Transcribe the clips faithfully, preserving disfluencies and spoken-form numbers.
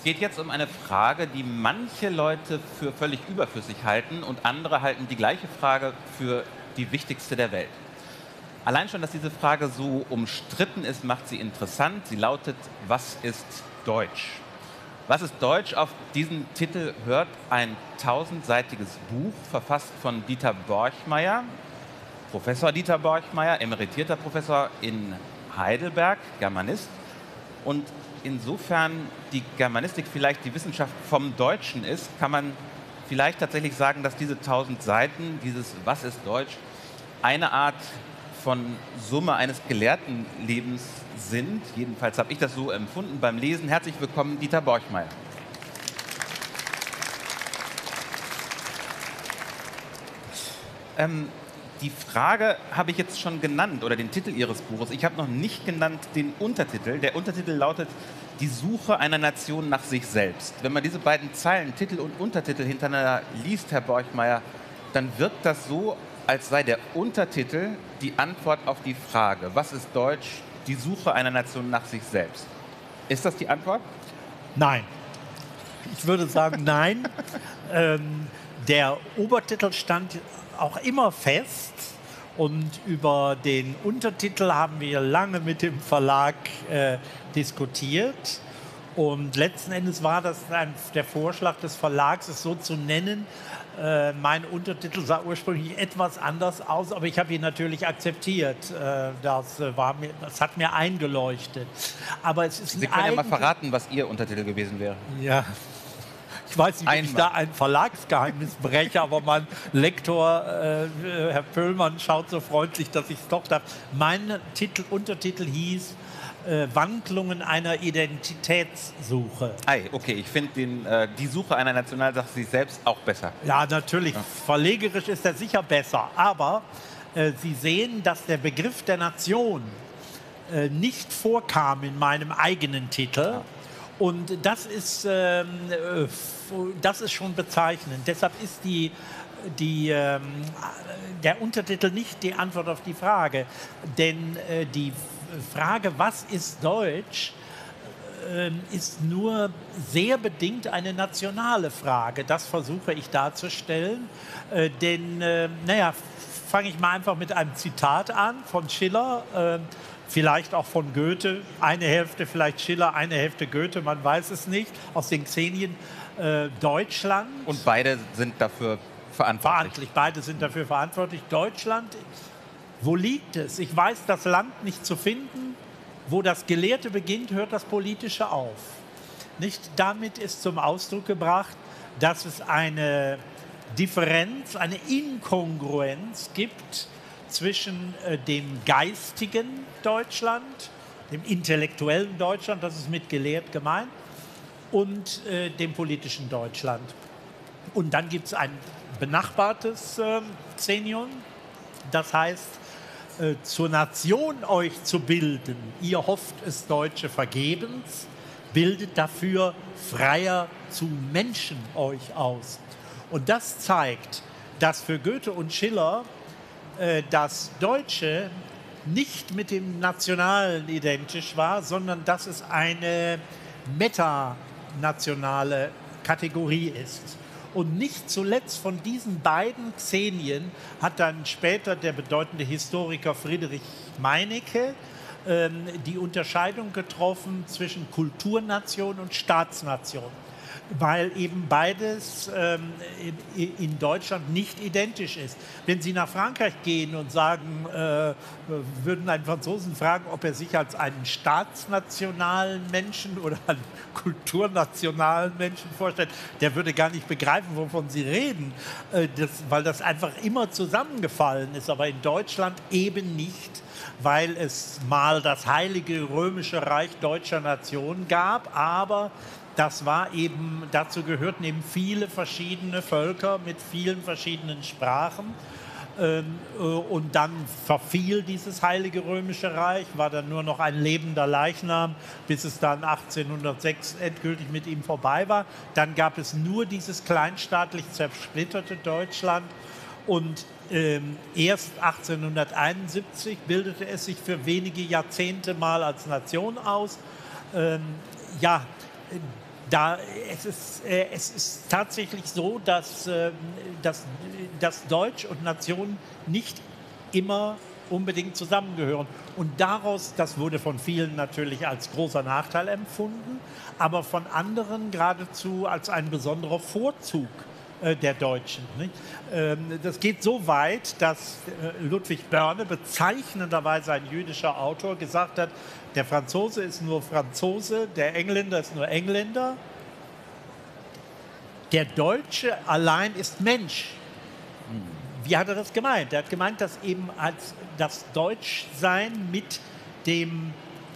geht jetzt um eine Frage, die manche Leute für völlig überflüssig halten und andere halten die gleiche Frage für die wichtigste der Welt. Allein schon, dass diese Frage so umstritten ist, macht sie interessant. Sie lautet: Was ist Deutsch? Was ist Deutsch? Auf diesen Titel hört ein tausendseitiges Buch, verfasst von Dieter Borchmeier, Professor Dieter Borchmeier, emeritierter Professor in Heidelberg, Germanist. Und insofern die Germanistik vielleicht die Wissenschaft vom Deutschen ist, kann man vielleicht tatsächlich sagen, dass diese tausend Seiten, dieses Was ist Deutsch, eine Art von Summe eines Gelehrtenlebens sind. Jedenfalls habe ich das so empfunden beim Lesen. Herzlich willkommen, Dieter Borchmeier. Ähm, die Frage habe ich jetzt schon genannt, oder den Titel Ihres Buches. Ich habe noch nicht genannt den Untertitel. Der Untertitel lautet: Die Suche einer Nation nach sich selbst. Wenn man diese beiden Zeilen, Titel und Untertitel, hintereinander liest, Herr Borchmeier, dann wirkt das so, als sei der Untertitel die Antwort auf die Frage: Was ist Deutsch? Die Suche einer Nation nach sich selbst. Ist das die Antwort? Nein. Ich würde sagen, nein. ähm, der Obertitel stand auch immer fest und über den Untertitel haben wir lange mit dem Verlag äh, diskutiert. Und letzten Endes war das ein, der Vorschlag des Verlags, es so zu nennen. Äh, mein Untertitel sah ursprünglich etwas anders aus, aber ich habe ihn natürlich akzeptiert. Äh, das, äh, war mir, das hat mir eingeleuchtet. Aber es ist Sie können ja mal verraten, was Ihr Untertitel gewesen wäre. Ja. Ich weiß nicht, ob Einmal. ich da ein Verlagsgeheimnis breche, aber mein Lektor, äh, Herr Pöllmann, schaut so freundlich, dass ich es doch darf. Mein Titel, Untertitel hieß äh, Wandlungen einer Identitätssuche. Ei, okay, ich finde äh, die Suche einer Nationalsache sich selbst auch besser. Ja, natürlich. Ja. Verlegerisch ist er sicher besser. Aber äh, Sie sehen, dass der Begriff der Nation äh, nicht vorkam in meinem eigenen Titel. Ja. Und das ist, ähm, das ist schon bezeichnend. Deshalb ist die, die, ähm, der Untertitel nicht die Antwort auf die Frage. Denn äh, die Frage, was ist Deutsch, äh, ist nur sehr bedingt eine nationale Frage. Das versuche ich darzustellen. Äh, denn, äh, naja, fange ich mal einfach mit einem Zitat an von Schiller. Äh, Vielleicht auch von Goethe, eine Hälfte vielleicht Schiller, eine Hälfte Goethe, man weiß es nicht, aus den Xenien äh, Deutschland. Und beide sind dafür verantwortlich. verantwortlich. Beide sind dafür verantwortlich. Deutschland, wo liegt es? Ich weiß das Land nicht zu finden. Wo das Gelehrte beginnt, hört das Politische auf. Nicht damit ist zum Ausdruck gebracht, dass es eine Differenz, eine Inkongruenz gibt zwischen äh, dem geistigen Deutschland, dem intellektuellen Deutschland, das ist mit gelehrt gemeint, und äh, dem politischen Deutschland. Und dann gibt es ein benachbartes äh, Xenion, das heißt, äh, zur Nation euch zu bilden. Ihr hofft es Deutsche vergebens, bildet dafür Freier zu Menschen euch aus. Und das zeigt, dass für Goethe und Schiller das Deutsche nicht mit dem Nationalen identisch war, sondern dass es eine metanationale Kategorie ist. Und nicht zuletzt von diesen beiden Xenien hat dann später der bedeutende Historiker Friedrich Meinecke ähm, die Unterscheidung getroffen zwischen Kulturnation und Staatsnation, weil eben beides ähm, in, in Deutschland nicht identisch ist. Wenn Sie nach Frankreich gehen und sagen, äh, würden einen Franzosen fragen, ob er sich als einen staatsnationalen Menschen oder einen kulturnationalen Menschen vorstellt, der würde gar nicht begreifen, wovon Sie reden, äh, das, weil das einfach immer zusammengefallen ist, aber in Deutschland eben nicht, weil es mal das Heilige Römische Reich deutscher Nation gab, aber das war eben, dazu gehörten eben viele verschiedene Völker mit vielen verschiedenen Sprachen. Ähm, äh, und dann verfiel dieses Heilige Römische Reich, war dann nur noch ein lebender Leichnam, bis es dann achtzehnhundertsechs endgültig mit ihm vorbei war. Dann gab es nur dieses kleinstaatlich zersplitterte Deutschland. Und ähm, erst achtzehnhunderteinundsiebzig bildete es sich für wenige Jahrzehnte mal als Nation aus. Ähm, ja, Da, es, ist, äh, es ist tatsächlich so, dass, äh, dass, dass Deutsch und Nation nicht immer unbedingt zusammengehören. Und daraus, das wurde von vielen natürlich als großer Nachteil empfunden, aber von anderen geradezu als ein besonderer Vorzug äh, der Deutschen. Nicht? Ähm, das geht so weit, dass äh, Ludwig Börne, bezeichnenderweise ein jüdischer Autor, gesagt hat, der Franzose ist nur Franzose, der Engländer ist nur Engländer, der Deutsche allein ist Mensch. Wie hat er das gemeint? Er hat gemeint, dass eben als das Deutschsein mit dem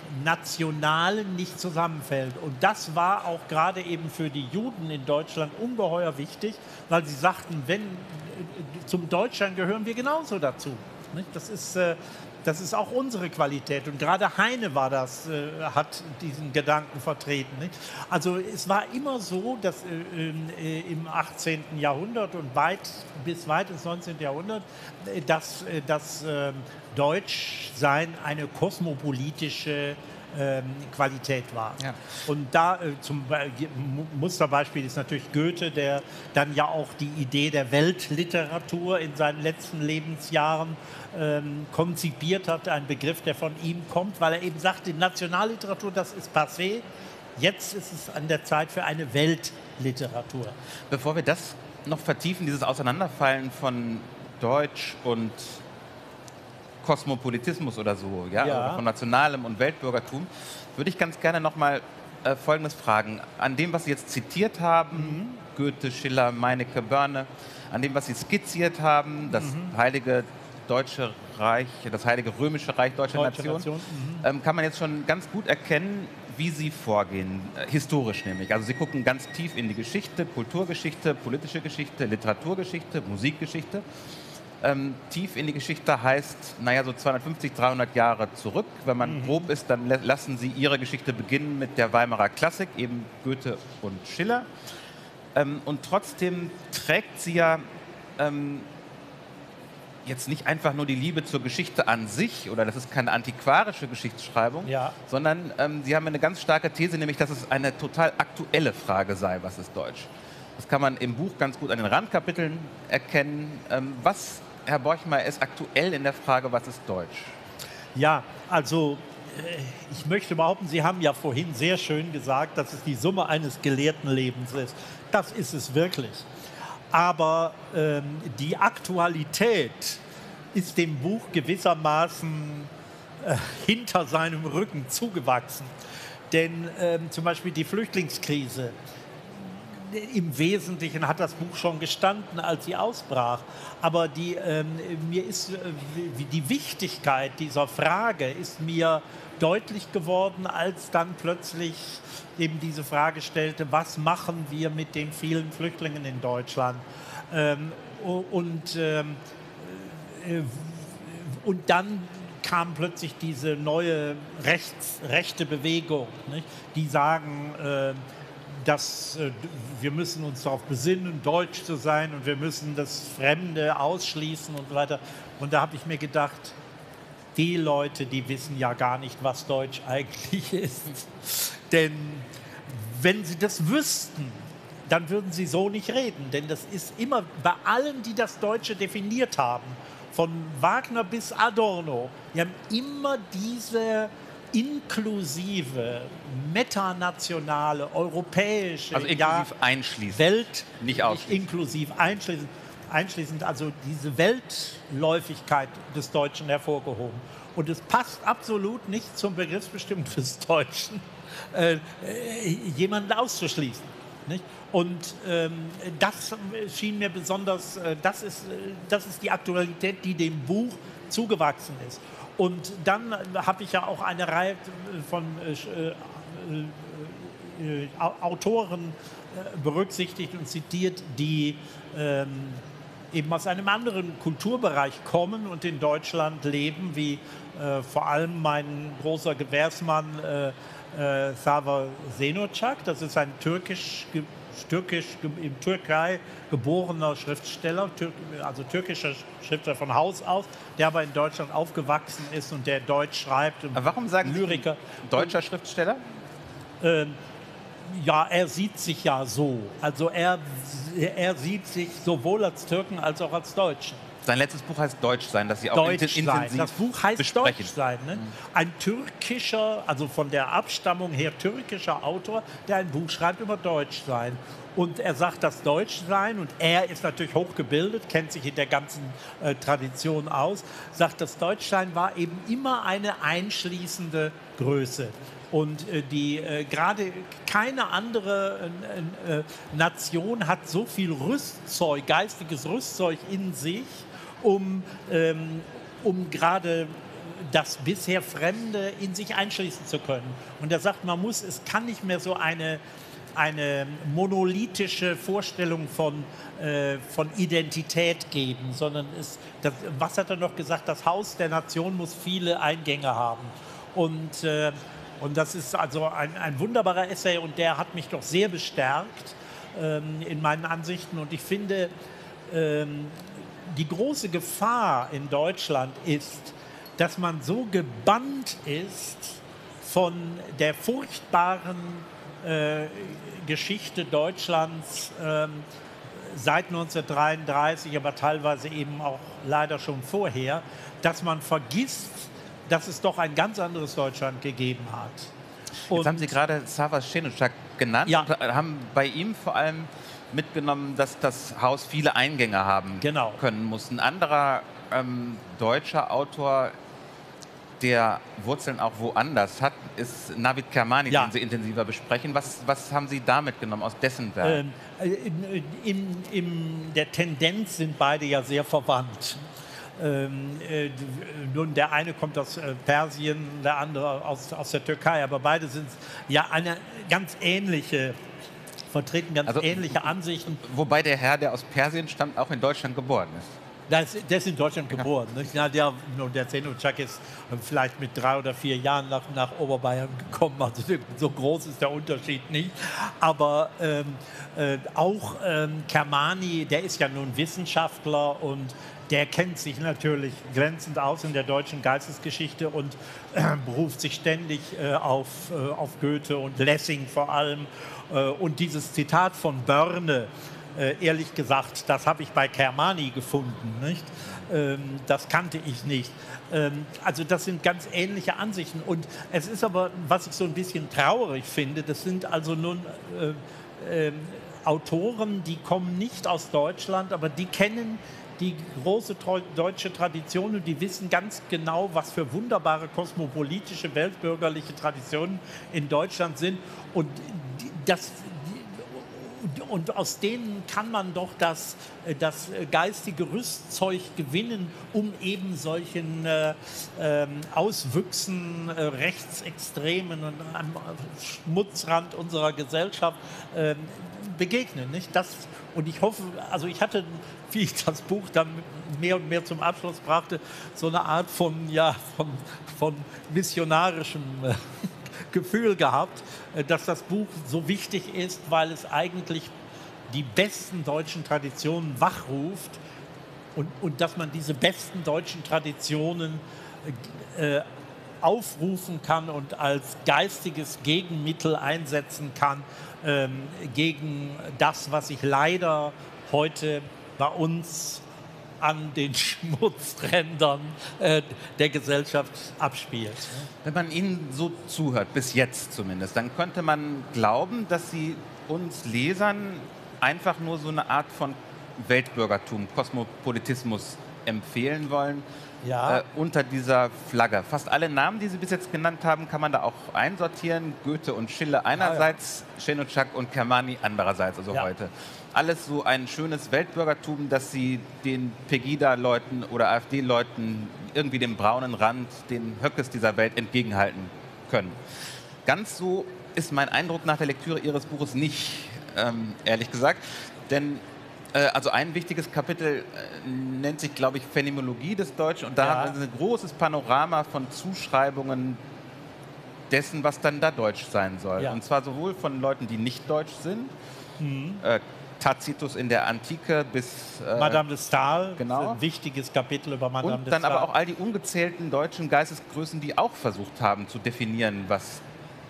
Nationalen nicht zusammenfällt. Und das war auch gerade eben für die Juden in Deutschland ungeheuer wichtig, weil sie sagten, wenn, zum Deutschsein gehören wir genauso dazu. Nicht? Das ist, äh, das ist auch unsere Qualität. Und gerade Heine war das, äh, hat diesen Gedanken vertreten. Nicht? Also es war immer so, dass äh, äh, im achtzehnten Jahrhundert und weit, bis weit ins neunzehnten Jahrhundert, äh, dass äh, das äh, Deutschsein eine kosmopolitische ähm, Qualität war. Ja. Und da äh, zum Be Musterbeispiel ist natürlich Goethe, der dann ja auch die Idee der Weltliteratur in seinen letzten Lebensjahren ähm, konzipiert hat, ein Begriff, der von ihm kommt, weil er eben sagt, die Nationalliteratur, das ist passé, jetzt ist es an der Zeit für eine Weltliteratur. Bevor wir das noch vertiefen, dieses Auseinanderfallen von Deutsch und Kosmopolitismus oder so, ja, ja. Oder von Nationalem und Weltbürgertum, würde ich ganz gerne noch mal äh, Folgendes fragen. An dem, was Sie jetzt zitiert haben, mhm. Goethe, Schiller, Meinecke, Börne, an dem, was Sie skizziert haben, das mhm. heilige Deutsche Reich, das heilige Römische Reich Deutscher Deutsche Nation, Nation. Mhm. ähm, kann man jetzt schon ganz gut erkennen, wie Sie vorgehen, äh, historisch nämlich. Also Sie gucken ganz tief in die Geschichte, Kulturgeschichte, politische Geschichte, Literaturgeschichte, Musikgeschichte. Ähm, tief in die Geschichte heißt, naja, so zweihundertfünfzig, dreihundert Jahre zurück. Wenn man mhm. grob ist, dann lassen Sie Ihre Geschichte beginnen mit der Weimarer Klassik, eben Goethe und Schiller. Ähm, und trotzdem trägt sie ja ähm, jetzt nicht einfach nur die Liebe zur Geschichte an sich, oder das ist keine antiquarische Geschichtsschreibung, ja. sondern ähm, Sie haben eine ganz starke These, nämlich, dass es eine total aktuelle Frage sei, was ist Deutsch. Das kann man im Buch ganz gut an den Randkapiteln erkennen. Ähm, was, Herr Borchmeier, ist aktuell in der Frage, was ist Deutsch? Ja, also ich möchte behaupten, Sie haben ja vorhin sehr schön gesagt, dass es die Summe eines gelehrten Lebens ist. Das ist es wirklich. Aber ähm, die Aktualität ist dem Buch gewissermaßen äh, hinter seinem Rücken zugewachsen. Denn ähm, zum Beispiel die Flüchtlingskrise, im Wesentlichen hat das Buch schon gestanden, als sie ausbrach. Aber die, ähm, mir ist, äh, die Wichtigkeit dieser Frage ist mir deutlich geworden, als dann plötzlich eben diese Frage stellte, was machen wir mit den vielen Flüchtlingen in Deutschland? Ähm, und, ähm, äh, und dann kam plötzlich diese neue rechts, rechte Bewegung, nicht? Die sagen, äh, dass äh, wir müssen uns darauf besinnen, deutsch zu sein, und wir müssen das Fremde ausschließen und so weiter. Und da habe ich mir gedacht, die Leute, die wissen ja gar nicht, was Deutsch eigentlich ist. Denn wenn sie das wüssten, dann würden sie so nicht reden. Denn das ist immer bei allen, die das Deutsche definiert haben, von Wagner bis Adorno, die haben immer diese inklusive, metanationale, europäische, also inklusiv ja, einschließend, Welt, nicht ausschließend. Inklusiv, einschließend, einschließend, also diese Weltläufigkeit des Deutschen hervorgehoben. Und es passt absolut nicht zum Begriffsbestimmung des Deutschen, äh, jemanden auszuschließen. Nicht? Und ähm, das schien mir besonders, äh, das, ist, äh, das ist die Aktualität, die dem Buch zugewachsen ist. Und dann habe ich ja auch eine Reihe von äh, äh, äh, Autoren äh, berücksichtigt und zitiert, die ähm, eben aus einem anderen Kulturbereich kommen und in Deutschland leben, wie äh, vor allem mein großer Gewährsmann äh, äh, Sava Zenocak. Das ist ein türkisch türkisch, in Türkei geborener Schriftsteller, also türkischer Schriftsteller von Haus aus, der aber in Deutschland aufgewachsen ist und der Deutsch schreibt. Aber warum sagen Lyriker. Sie deutscher Schriftsteller? Ähm, Ja, er sieht sich ja so. Also er, er sieht sich sowohl als Türken als auch als Deutschen. Sein letztes Buch heißt Deutsch sein, das Sie auch Deutsch intensiv sein. Das Buch heißt besprechen. Deutsch sein. Ne? Mhm. Ein türkischer, also von der Abstammung her türkischer Autor, der ein Buch schreibt über Deutsch sein. Und er sagt, das Deutsch sein, und er ist natürlich hochgebildet, kennt sich in der ganzen äh, Tradition aus, sagt, das Deutschsein war eben immer eine einschließende Größe. Und äh, die äh, gerade keine andere äh, äh, Nation hat so viel Rüstzeug, geistiges Rüstzeug in sich, um, ähm, um gerade das bisher Fremde in sich einschließen zu können. Und er sagt, man muss, es kann nicht mehr so eine, eine monolithische Vorstellung von, äh, von Identität geben, sondern es, das, was hat er noch gesagt, das Haus der Nation muss viele Eingänge haben. Und, äh, und das ist also ein, ein wunderbarer Essay, und der hat mich doch sehr bestärkt ähm, in meinen Ansichten. Und ich finde, ähm, die große Gefahr in Deutschland ist, dass man so gebannt ist von der furchtbaren äh, Geschichte Deutschlands äh, seit neunzehnhundertdreiunddreißig, aber teilweise eben auch leider schon vorher, dass man vergisst, dass es doch ein ganz anderes Deutschland gegeben hat. Und jetzt haben Sie gerade Savas Šenušak genannt, ja. und haben bei ihm vor allem mitgenommen, dass das Haus viele Eingänge haben genau. können muss. Ein anderer ähm, deutscher Autor, der Wurzeln auch woanders hat, ist Navid Kermani, ja. den Sie intensiver besprechen. Was, was haben Sie da mitgenommen aus dessen Werk? Ähm, in, in, in der Tendenz sind beide ja sehr verwandt. Ähm, äh, nun, der eine kommt aus äh, Persien, der andere aus, aus der Türkei, aber beide sind ja eine ganz ähnliche, vertreten ganz also, ähnliche Ansichten. Wobei der Herr, der aus Persien stammt, auch in Deutschland geboren ist. Der ist, der ist in Deutschland geboren. Ja. Nicht? Ja, der, der Šenušak ist vielleicht mit drei oder vier Jahren nach, nach Oberbayern gekommen. Also so groß ist der Unterschied nicht. Aber ähm, äh, auch ähm, Kermani, der ist ja nun Wissenschaftler, und der kennt sich natürlich glänzend aus in der deutschen Geistesgeschichte und äh, beruft sich ständig äh, auf, äh, auf Goethe und Lessing vor allem. Äh, und dieses Zitat von Börne, äh, ehrlich gesagt, das habe ich bei Kermani gefunden. Nicht? Ähm, das kannte ich nicht. Ähm, also das sind ganz ähnliche Ansichten. Und es ist aber, was ich so ein bisschen traurig finde, das sind also nun äh, äh, Autoren, die kommen nicht aus Deutschland, aber die kennen die große deutsche Tradition, und die wissen ganz genau, was für wunderbare kosmopolitische, weltbürgerliche Traditionen in Deutschland sind. Und, das, und aus denen kann man doch das, das geistige Rüstzeug gewinnen, um eben solchen äh, äh, Auswüchsen, äh, Rechtsextremen und am Schmutzrand unserer Gesellschaft äh, begegnen. Nicht? Das, und ich hoffe, also ich hatte, wie ich das Buch dann mehr und mehr zum Abschluss brachte, so eine Art von, ja, von, von missionarischem äh, Gefühl gehabt, äh, dass das Buch so wichtig ist, weil es eigentlich die besten deutschen Traditionen wachruft, und, und dass man diese besten deutschen Traditionen äh, aufrufen kann und als geistiges Gegenmittel einsetzen kann ähm, gegen das, was sich leider heute bei uns an den Schmutzrändern äh, der Gesellschaft abspielt. Wenn man Ihnen so zuhört, bis jetzt zumindest, dann könnte man glauben, dass Sie uns Lesern einfach nur so eine Art von Weltbürgertum, Kosmopolitismus empfehlen wollen, ja. äh, unter dieser Flagge. Fast alle Namen, die Sie bis jetzt genannt haben, kann man da auch einsortieren. Goethe und Schiller einerseits, ja, ja. Šenušak und Kermani andererseits, also ja. heute. Alles so ein schönes Weltbürgertum, das Sie den Pegida-Leuten oder AfD-Leuten irgendwie dem braunen Rand, den Höckes dieser Welt entgegenhalten können. Ganz so ist mein Eindruck nach der Lektüre Ihres Buches nicht, ähm, ehrlich gesagt. Denn äh, also ein wichtiges Kapitel äh, nennt sich, glaube ich, Phänomenologie des Deutschen. Und da ja. haben wir ein großes Panorama von Zuschreibungen dessen, was dann da Deutsch sein soll. Ja. Und zwar sowohl von Leuten, die nicht deutsch sind, mhm. äh, Tacitus in der Antike bis... Äh, Madame de Staël, genau. ein wichtiges Kapitel über Madame und de Staël. Und dann aber auch all die ungezählten deutschen Geistesgrößen, die auch versucht haben zu definieren, was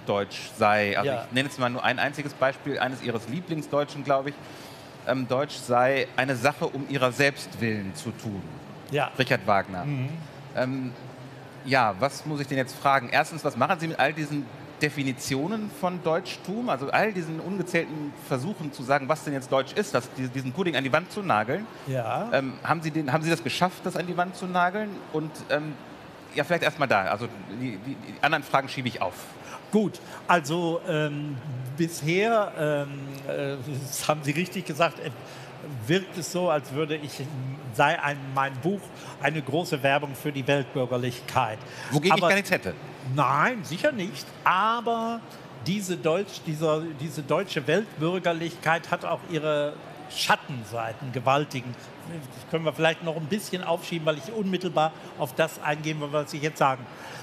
Deutsch sei, also Ja. ich nenne jetzt mal nur ein einziges Beispiel eines Ihres Lieblingsdeutschen, glaube ich, ähm, Deutsch sei eine Sache um ihrer selbst willen zu tun. Ja. Richard Wagner. Mhm. Ähm, ja, was muss ich denn jetzt fragen? Erstens, was machen Sie mit all diesen Definitionen von Deutschtum, also all diesen ungezählten Versuchen zu sagen, was denn jetzt Deutsch ist, das, diesen Pudding an die Wand zu nageln? Ja. Ähm, haben, Sie den, haben Sie das geschafft, das an die Wand zu nageln? Und ähm, ja, vielleicht erst mal da. Also die, die, die anderen Fragen schiebe ich auf. Gut, also ähm, bisher, ähm, äh, das haben Sie richtig gesagt, äh, wirkt es so, als würde ich, sei ein, mein Buch eine große Werbung für die Weltbürgerlichkeit. Wogegen Aber, ich gar nichts hätte. Nein, sicher nicht. Aber diese, Deutsch, dieser, diese deutsche Weltbürgerlichkeit hat auch ihre Schattenseiten, gewaltigen. Das können wir vielleicht noch ein bisschen aufschieben, weil ich unmittelbar auf das eingehen will, was Sie jetzt sagen.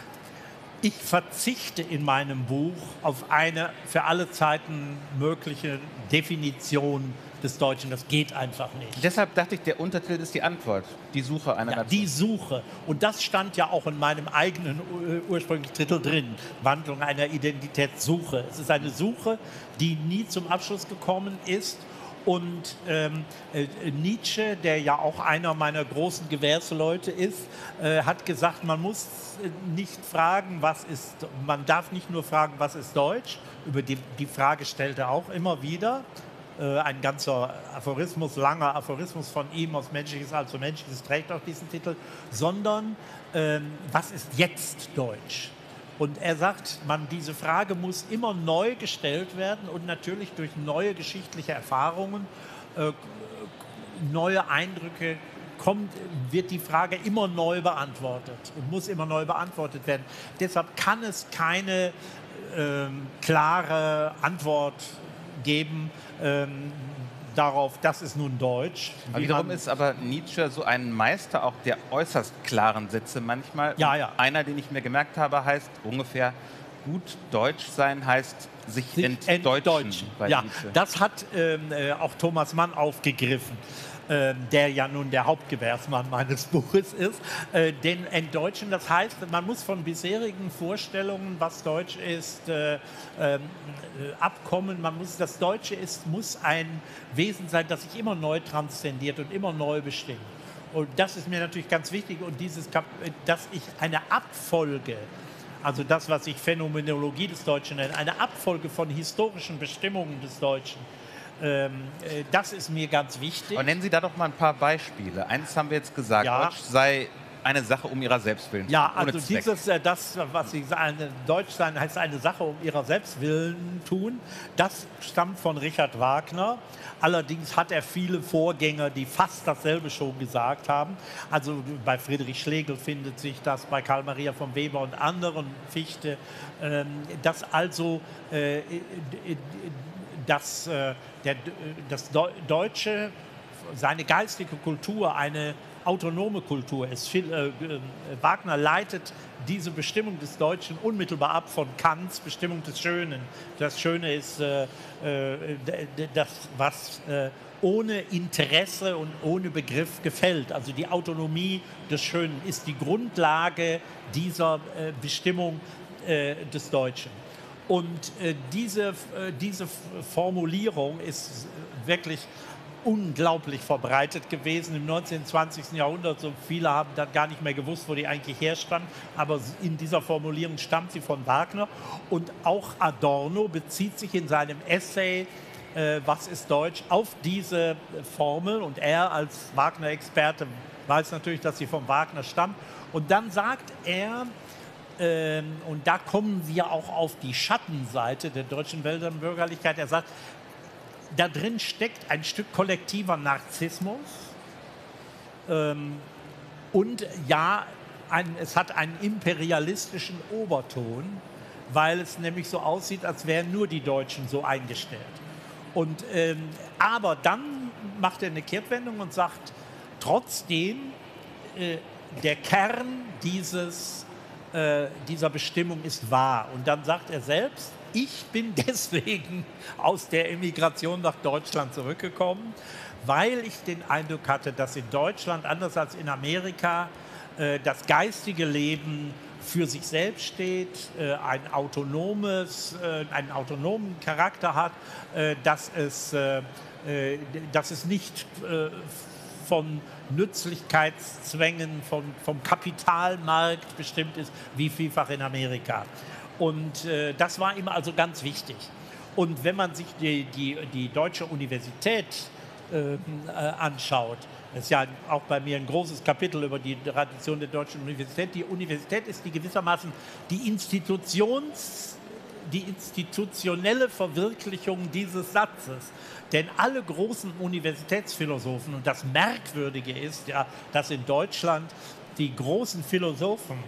Ich verzichte in meinem Buch auf eine für alle Zeiten mögliche Definition des Deutschen. Das geht einfach nicht. Deshalb dachte ich, der Untertitel ist die Antwort. Die Suche einer Ja, Nation. die Suche. Und das stand ja auch in meinem eigenen uh, ursprünglichen Titel drin. Wandlung einer Identitätssuche. Es ist eine Suche, die nie zum Abschluss gekommen ist. Und ähm, äh, Nietzsche, der ja auch einer meiner großen Gewährsleute ist, äh, hat gesagt, man muss nicht fragen, was ist, man darf nicht nur fragen, was ist Deutsch, über die, die Frage stellt er auch immer wieder. Äh, ein ganzer Aphorismus, langer Aphorismus von ihm, aus Menschliches also Menschliches, trägt auch diesen Titel, sondern ähm, was ist jetzt Deutsch? Und er sagt, man, diese Frage muss immer neu gestellt werden und natürlich durch neue geschichtliche Erfahrungen, äh, neue Eindrücke kommt, wird die Frage immer neu beantwortet und muss immer neu beantwortet werden. Deshalb kann es keine ähm, klare Antwort geben ähm, darauf, das ist nun Deutsch. Aber wiederum ist aber Nietzsche so ein Meister auch der äußerst klaren Sätze manchmal. Ja, ja. Einer, den ich mir gemerkt habe, heißt ungefähr, gut Deutsch sein heißt sich, sich entdeutschen. entdeutschen. Bei Ja, Nietzsche. das hat ähm, äh, auch Thomas Mann aufgegriffen, ähm, der ja nun der Hauptgewährsmann meines Buches ist. Äh, denn entdeutschen, das heißt, man muss von bisherigen Vorstellungen, was Deutsch ist, äh, ähm, äh, abkommen. Man muss, das Deutsche ist, muss ein Wesen sein, das sich immer neu transzendiert und immer neu bestimmt. Und das ist mir natürlich ganz wichtig. Und dieses, Kap dass ich eine Abfolge, also das, was ich Phänomenologie des Deutschen nenne, eine Abfolge von historischen Bestimmungen des Deutschen, ähm, äh, das ist mir ganz wichtig. Aber nennen Sie da doch mal ein paar Beispiele. Eins haben wir jetzt gesagt, Ja. Deutsch sei eine Sache um ihrer selbst willen. Ja, ohne also Zweck. dieses, äh, das, was Sie sagen, Deutsch sein heißt eine Sache um ihrer Selbstwillen tun, das stammt von Richard Wagner. Allerdings hat er viele Vorgänger, die fast dasselbe schon gesagt haben. Also bei Friedrich Schlegel findet sich das, bei Karl Maria von Weber und anderen, Fichte, ähm, dass also äh, dass, äh, der, das Deutsche, seine geistige Kultur, eine autonome Kultur ist. Äh, äh, Wagner leitet diese Bestimmung des Deutschen unmittelbar ab von Kants Bestimmung des Schönen. Das Schöne ist äh, äh, das, was äh, ohne Interesse und ohne Begriff gefällt. Also die Autonomie des Schönen ist die Grundlage dieser äh, Bestimmung äh, des Deutschen. Und äh, diese, äh, diese Formulierung ist wirklich unglaublich verbreitet gewesen im neunzehnten und zwanzigsten Jahrhundert. So viele haben dann gar nicht mehr gewusst, wo die eigentlich herstammt. Aber in dieser Formulierung stammt sie von Wagner. Und auch Adorno bezieht sich in seinem Essay äh, Was ist Deutsch? Auf diese Formel. Und er als Wagner-Experte weiß natürlich, dass sie von Wagner stammt. Und dann sagt er, ähm, und da kommen wir auch auf die Schattenseite der deutschen Weltbürgerlichkeit, er sagt, da drin steckt ein Stück kollektiver Narzissmus ähm, und ja, ein, es hat einen imperialistischen Oberton, weil es nämlich so aussieht, als wären nur die Deutschen so eingestellt. Und, ähm, aber dann macht er eine Kehrtwendung und sagt, trotzdem, äh, der Kern dieses, äh, dieser Bestimmung ist wahr. Und dann sagt er selbst, ich bin deswegen aus der Emigration nach Deutschland zurückgekommen, weil ich den Eindruck hatte, dass in Deutschland, anders als in Amerika, das geistige Leben für sich selbst steht, äh, ein autonomes, äh, einen autonomen Charakter hat, äh, dass, es, äh, äh, dass es nicht äh, von Nützlichkeitszwängen, von, vom Kapitalmarkt bestimmt ist, wie vielfach in Amerika. Und äh, das war ihm also ganz wichtig. Und wenn man sich die, die, die deutsche Universität äh, äh, anschaut, das ist ja auch bei mir ein großes Kapitel über die Tradition der deutschen Universität. Die Universität ist die gewissermaßen die Institutions, die institutionelle Verwirklichung dieses Satzes. Denn alle großen Universitätsphilosophen, und das Merkwürdige ist ja, dass in Deutschland die großen Philosophen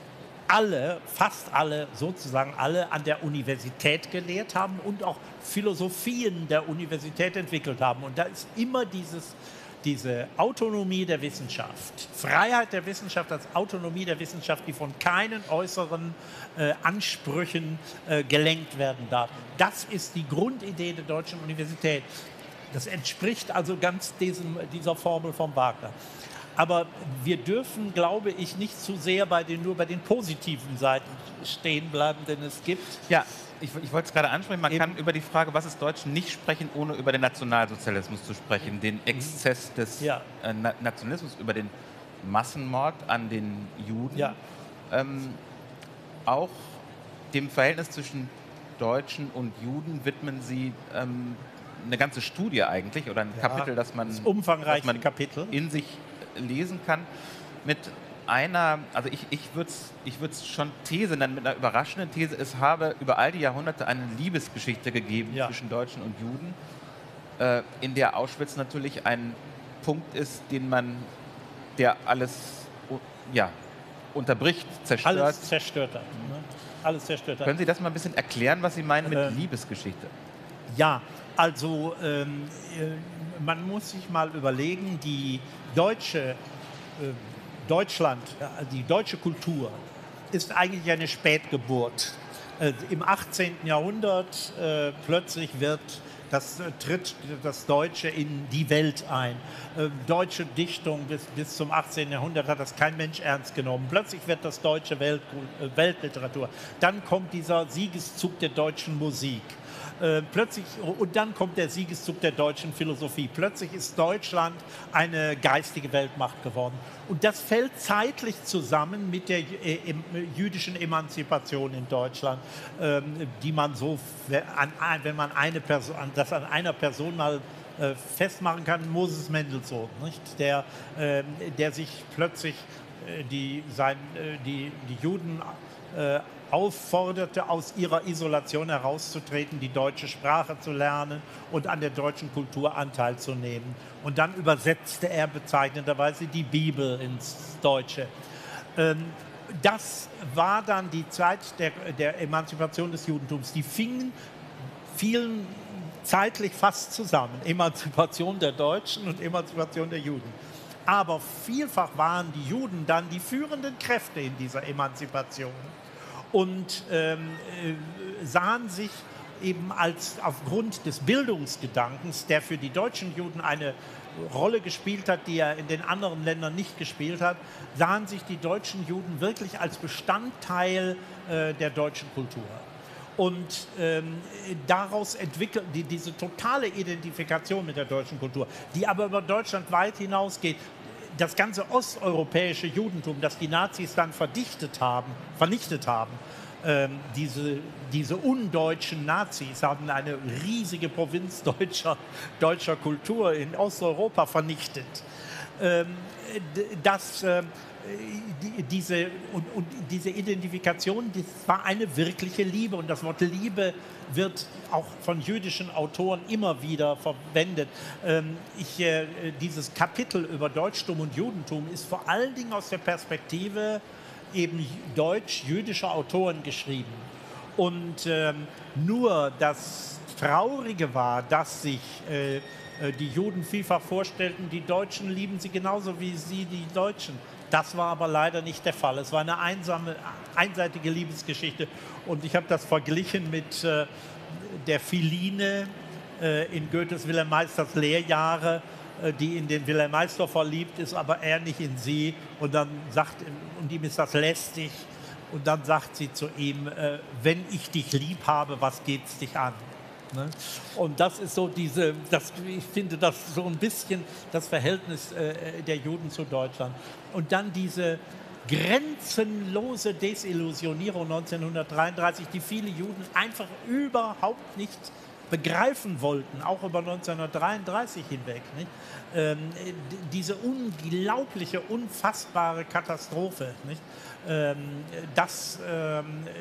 alle, fast alle, sozusagen alle an der Universität gelehrt haben und auch Philosophien der Universität entwickelt haben. Und da ist immer dieses, diese Autonomie der Wissenschaft, Freiheit der Wissenschaft als Autonomie der Wissenschaft, die von keinen äußeren äh, Ansprüchen äh, gelenkt werden darf. Das ist die Grundidee der deutschen Universität. Das entspricht also ganz diesem, dieser Formel von Wagner. Aber wir dürfen, glaube ich, nicht zu sehr bei den, nur bei den positiven Seiten stehen bleiben, denn es gibt... Ja, ich, ich wollte es gerade ansprechen, man Eben. kann über die Frage, was ist Deutsch, nicht sprechen, ohne über den Nationalsozialismus zu sprechen, den Exzess des Ja. äh, Na Nationalismus, über den Massenmord an den Juden, Ja. ähm, auch dem Verhältnis zwischen Deutschen und Juden widmen Sie ähm, eine ganze Studie eigentlich, oder ein Ja, Kapitel, das man, das umfangreiche das man Kapitel. in sich lesen kann, mit einer, also ich, ich würde es ich würd's schon These nennen, mit einer überraschenden These, es habe über all die Jahrhunderte eine Liebesgeschichte gegeben Ja. zwischen Deutschen und Juden, äh, in der Auschwitz natürlich ein Punkt ist, den man, der alles uh, ja, unterbricht, zerstört. Alles zerstört hat. Ne? Alles zerstört hat. Können Sie das mal ein bisschen erklären, was Sie meinen mit Ähm, Liebesgeschichte? Ja, also ähm, äh, man muss sich mal überlegen, die deutsche, äh, Deutschland, ja, die deutsche Kultur ist eigentlich eine Spätgeburt. Äh, Im achtzehnten Jahrhundert äh, plötzlich wird das, äh, tritt das Deutsche in die Welt ein. Äh, deutsche Dichtung bis, bis zum achtzehnten Jahrhundert hat das kein Mensch ernst genommen. Plötzlich wird das deutsche Welt, äh, Weltliteratur. Dann kommt dieser Siegeszug der deutschen Musik. Äh, plötzlich, und dann kommt der Siegeszug der deutschen Philosophie. Plötzlich ist Deutschland eine geistige Weltmacht geworden. Und das fällt zeitlich zusammen mit der äh, em, jüdischen Emanzipation in Deutschland, ähm, die man so, an, wenn man eine Person, das an einer Person mal äh, festmachen kann, Moses Mendelssohn, nicht? Der, äh, der sich plötzlich äh, die, sein, äh, die, die Juden äh, aufforderte, aus ihrer Isolation herauszutreten, die deutsche Sprache zu lernen und an der deutschen Kultur Anteil zu nehmen. Und dann übersetzte er bezeichnenderweise die Bibel ins Deutsche. Ähm, das war dann die Zeit der, der Emanzipation des Judentums. Die fingen, fielen zeitlich fast zusammen. Emanzipation der Deutschen und Emanzipation der Juden. Aber vielfach waren die Juden dann die führenden Kräfte in dieser Emanzipation. Und ähm, äh, sahen sich eben als aufgrund des Bildungsgedankens, der für die deutschen Juden eine Rolle gespielt hat, die er in den anderen Ländern nicht gespielt hat, sahen sich die deutschen Juden wirklich als Bestandteil äh, der deutschen Kultur. Und ähm, daraus entwickelt die, diese totale Identifikation mit der deutschen Kultur, die aber über Deutschland weit hinausgeht. Das ganze osteuropäische Judentum, das die Nazis dann verdichtet haben, vernichtet haben, ähm, diese, diese undeutschen Nazis haben eine riesige Provinz deutscher, deutscher Kultur in Osteuropa vernichtet. Ähm, das, äh, die, diese, und, und diese Identifikation, das war eine wirkliche Liebe. Und das Wort Liebe wird auch von jüdischen Autoren immer wieder verwendet. Ähm, ich, äh, dieses Kapitel über Deutschtum und Judentum ist vor allen Dingen aus der Perspektive eben deutsch-jüdischer Autoren geschrieben. Und ähm, nur das Traurige war, dass sich äh, die Juden vielfach vorstellten, die Deutschen lieben sie genauso wie sie die Deutschen. Das war aber leider nicht der Fall. Es war eine einsame, einseitige Liebesgeschichte. Und ich habe das verglichen mit äh, der Philine äh, in Goethes Wilhelm Meisters Lehrjahre, äh, die in den Wilhelm Meister verliebt ist, aber er nicht in sie. Und dann sagt, und ihm ist das lästig, Und dann sagt sie zu ihm, äh, wenn ich dich lieb habe, was geht's dich an? Ne? Und das ist so diese, das, ich finde das so ein bisschen das Verhältnis äh, der Juden zu Deutschland. Und dann diese grenzenlose Desillusionierung neunzehnhundertdreiunddreißig, die viele Juden einfach überhaupt nicht begreifen wollten, auch über neunzehnhundertdreiunddreißig hinweg. Nicht? Ähm, diese unglaubliche, unfassbare Katastrophe, nicht? Ähm, das, ähm,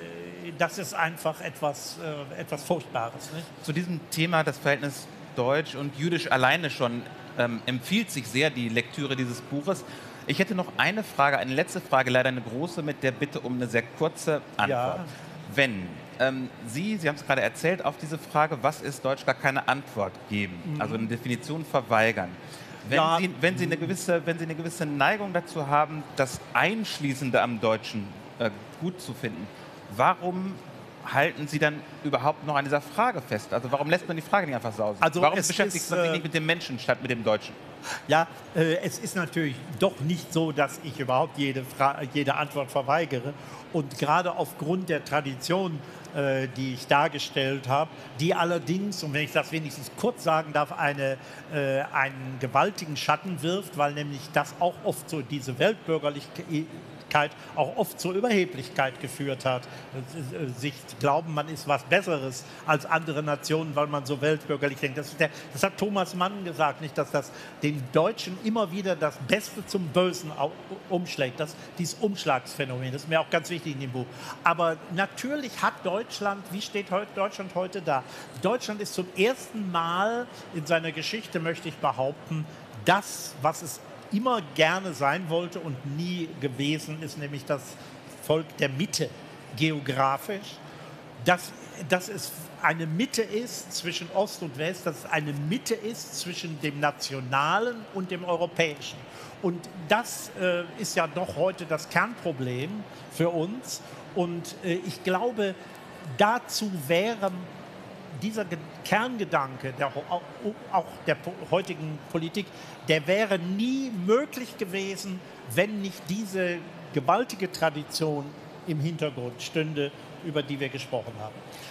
das ist einfach etwas, äh, etwas Furchtbares. Nicht? Zu diesem Thema, das Verhältnis Deutsch und Jüdisch alleine schon, ähm, empfiehlt sich sehr die Lektüre dieses Buches. Ich hätte noch eine Frage, eine letzte Frage, leider eine große, mit der Bitte um eine sehr kurze Antwort. Ja. Wenn ähm, Sie, Sie haben es gerade erzählt, auf diese Frage, was ist Deutsch, gar keine Antwort geben, mhm. also eine Definition verweigern. Wenn, ja. Sie, wenn, Sie eine gewisse, wenn Sie eine gewisse Neigung dazu haben, das Einschließende am Deutschen äh, gut zu finden, warum halten Sie dann überhaupt noch an dieser Frage fest? Also warum lässt man die Frage nicht einfach sausen? Also warum es beschäftigt ist, man sich äh, nicht mit dem Menschen statt mit dem Deutschen? Ja, äh, es ist natürlich doch nicht so, dass ich überhaupt jede, Fra jede Antwort verweigere. Und gerade aufgrund der Tradition, äh, die ich dargestellt habe, die allerdings, und wenn ich das wenigstens kurz sagen darf, eine, äh, einen gewaltigen Schatten wirft, weil nämlich das auch oft so diese Weltbürgerlichkeit auch oft zur Überheblichkeit geführt hat. Sich glauben, man ist was Besseres als andere Nationen, weil man so weltbürgerlich denkt. Das, ist der, das hat Thomas Mann gesagt, nicht, dass das den Deutschen immer wieder das Beste zum Bösen umschlägt. Das, dieses Umschlagsphänomen, das ist mir auch ganz wichtig in dem Buch. Aber natürlich hat Deutschland, wie steht heute Deutschland heute da? Deutschland ist zum ersten Mal in seiner Geschichte, möchte ich behaupten, das, was es immer gerne sein wollte und nie gewesen ist, nämlich das Volk der Mitte, geografisch, dass, dass es eine Mitte ist zwischen Ost und West, dass es eine Mitte ist zwischen dem Nationalen und dem Europäischen. Und das äh, ist ja doch heute das Kernproblem für uns. Und äh, ich glaube, dazu wäre dieser Kerngedanke der, auch der heutigen Politik, der wäre nie möglich gewesen, wenn nicht diese gewaltige Tradition im Hintergrund stünde, über die wir gesprochen haben.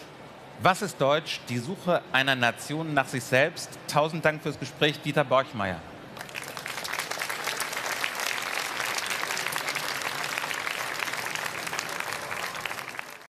Was ist Deutsch? Die Suche einer Nation nach sich selbst. Tausend Dank fürs Gespräch, Dieter Borchmeier.